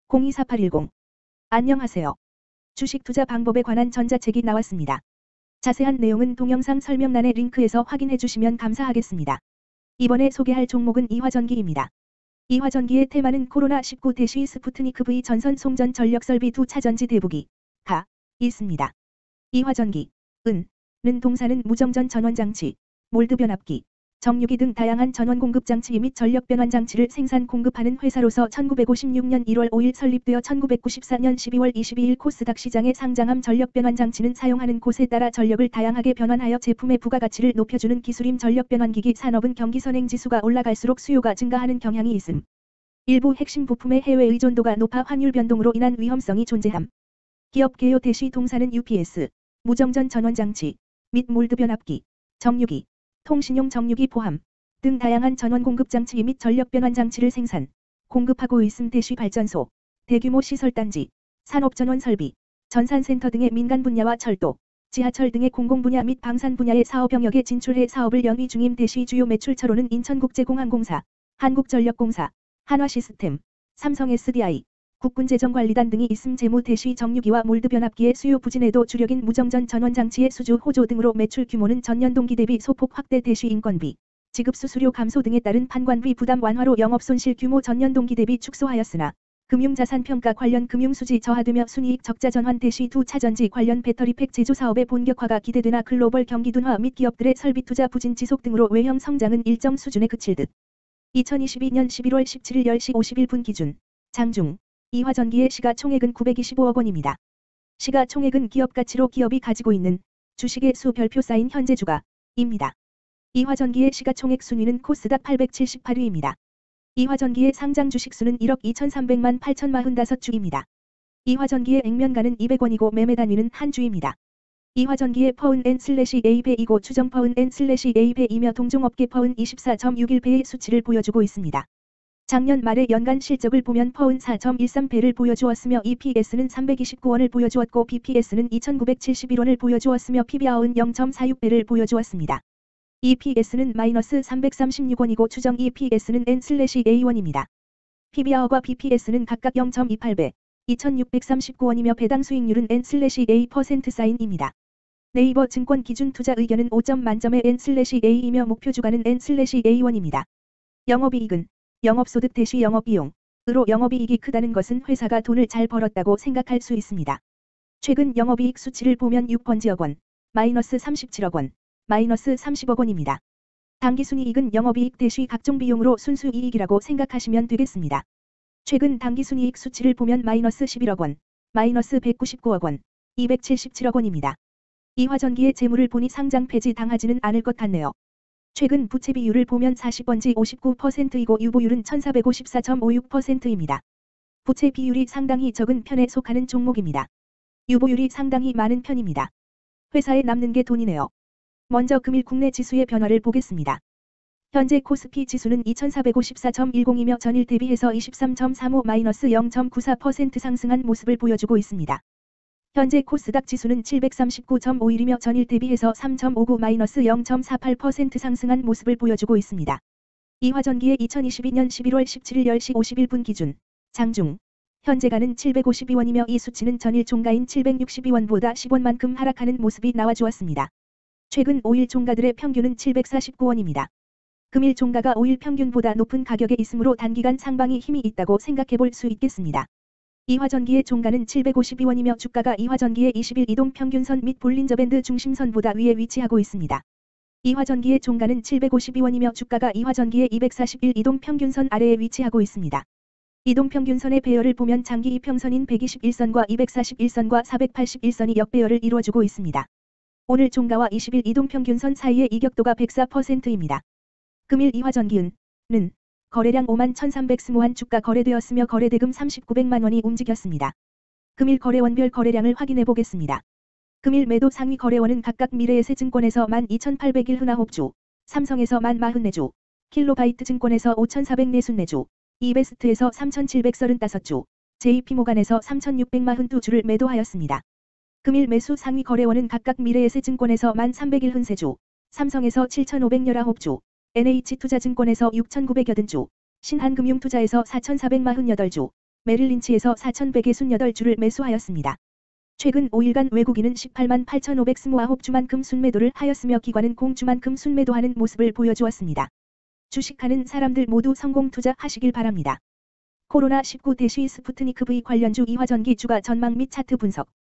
024810. 안녕하세요. 주식 투자 방법에 관한 전자책이 나왔습니다. 자세한 내용은 동영상 설명란의 링크에서 확인해 주시면 감사하겠습니다. 이번에 소개할 종목은 이화전기입니다. 이화전기의 테마는 코로나19 대시 스푸트니크 V 전선 송전 전력설비 두 차전지 대부기 가 있습니다. 이화전기 는 동사는 무정전 전원장치, 몰드 변압기, 정유기 등 다양한 전원 공급 장치 및 전력 변환 장치를 생산 공급하는 회사로서 1956년 1월 5일 설립되어 1994년 12월 22일 코스닥 시장에 상장함. 전력 변환 장치는 사용하는 곳에 따라 전력을 다양하게 변환하여 제품의 부가가치를 높여주는 기술임. 전력 변환기기 산업은 경기 선행 지수가 올라갈수록 수요가 증가하는 경향이 있음. 일부 핵심 부품의 해외 의존도가 높아 환율 변동으로 인한 위험성이 존재함. 기업 개요 대시 동사는 UPS, 무정전 전원 장치 및 몰드 변압기, 정유기, 통신용 정유기 포함 등 다양한 전원 공급 장치 및 전력 변환 장치를 생산, 공급하고 있음. 대시 발전소, 대규모 시설단지, 산업 전원 설비, 전산센터 등의 민간 분야와 철도, 지하철 등의 공공 분야 및 방산 분야의 사업 영역에 진출해 사업을 영위 중임. 대시 주요 매출처로는 인천국제공항공사, 한국전력공사, 한화시스템, 삼성 SDI, 국군재정관리단 등이 있음. 재무 대시 정유기와 몰드 변압기의 수요 부진에도 주력인 무정전 전원 장치의 수주 호조 등으로 매출 규모는 전년 동기 대비 소폭 확대. 대시 인건비, 지급 수수료 감소 등에 따른 판관비 부담 완화로 영업 손실 규모 전년 동기 대비 축소하였으나 금융자산 평가 관련 금융수지 저하되며 순이익 적자 전환. 대시 두 차전지 관련 배터리팩 제조 사업의 본격화가 기대되나 글로벌 경기 둔화 및 기업들의 설비 투자 부진 지속 등으로 외형 성장은 일정 수준에 그칠 듯. 2022년 11월 17일 10시 51분 기준 장중 이화전기의 시가총액은 925억 원입니다. 시가총액은 기업가치로 기업이 가지고 있는 주식의 수 별표 쌓인 현재 주가입니다. 이화전기의 시가총액 순위는 코스닥 878위입니다. 이화전기의 상장 주식수는 1억 2,300만 8,045주입니다. 이화전기의 액면가는 200원이고 매매 단위는 한 주입니다. 이화전기의 퍼은/A 배이고 추정 퍼은/A 배이며 동종업계 퍼은 24.61배의 수치를 보여주고 있습니다. 작년 말의 연간 실적을 보면 퍼은 4.13배를 보여주었으며 EPS는 329원을 보여주었고 BPS는 2,971원을 보여주었으며 PBR은 0.46배를 보여주었습니다. EPS는 마이너스 336원이고 추정 EPS는 N/A1입니다. PBR과 BPS는 각각 0.28배, 2,639원이며 배당 수익률은 N/A%입니다. 네이버 증권 기준 투자 의견은 5점 만점의 N/A이며 목표 주가는 N/A1입니다. 영업이익은 영업소득 대시 영업비용으로 영업이익이 크다는 것은 회사가 돈을 잘 벌었다고 생각할 수 있습니다. 최근 영업이익 수치를 보면 6번지억 원, 마이너스 37억 원, 마이너스 30억 원입니다. 당기순이익은 영업이익 대시 각종 비용으로 순수이익이라고 생각하시면 되겠습니다. 최근 당기순이익 수치를 보면 마이너스 11억 원, 마이너스 199억 원, 277억 원입니다. 이화전기의 재물을 보니 상장 폐지 당하지는 않을 것 같네요. 최근 부채 비율을 보면 40번지 59%이고 유보율은 1454.56%입니다. 부채 비율이 상당히 적은 편에 속하는 종목입니다. 유보율이 상당히 많은 편입니다. 회사에 남는 게 돈이네요. 먼저 금일 국내 지수의 변화를 보겠습니다. 현재 코스피 지수는 2454.10이며 전일 대비해서 23.35-0.94% 상승한 모습을 보여주고 있습니다. 현재 코스닥 지수는 739.51이며 전일 대비해서 3.59-0.48% 상승한 모습을 보여주고 있습니다. 이화전기의 2022년 11월 17일 10시 51분 기준 장중 현재가는 752원이며 이 수치는 전일 종가인 762원보다 10원만큼 하락하는 모습이 나와주었습니다. 최근 5일 종가들의 평균은 749원입니다. 금일 종가가 5일 평균보다 높은 가격에 있으므로 단기간 상방이 힘이 있다고 생각해 볼 수 있겠습니다. 이화전기의 종가는 752원이며 주가가 이화전기의 20일 이동평균선 및 볼린저밴드 중심선보다 위에 위치하고 있습니다. 이화전기의 종가는 752원이며 주가가 이화전기의 241 이동평균선 아래에 위치하고 있습니다. 이동평균선의 배열을 보면 장기 이평선인 121선과 241선과 481선이 역배열을 이루어주고 있습니다. 오늘 종가와 20일 이동평균선 사이의 이격도가 104%입니다. 금일 이화전기는 거래량 51,300스모한 주가 거래되었으며 거래대금 3,900만 원이 움직였습니다. 금일 거래원별 거래량을 확인해 보겠습니다. 금일 매도 상위 거래원은 각각 미래에셋증권에서 12,801주, 삼성에서 1044주, 킬로바이트 증권에서 5,444주, 이베스트에서 3,735주, JP모간에서 3,642주를 매도하였습니다. 금일 매수 상위 거래원은 각각 미래에셋증권에서 1,301주, 삼성에서 7,519주, NH투자증권에서 6,980주, 신한금융투자에서 4,448주, 메릴린치에서 4,168주를 매수하였습니다. 최근 5일간 외국인은 18만 8,529주만큼 순매도를 하였으며 기관은 공주만큼 순매도하는 모습을 보여주었습니다. 주식하는 사람들 모두 성공 투자하시길 바랍니다. 코로나19 대시 스푸트니크 V 관련주 이화전기 주가 전망 및 차트 분석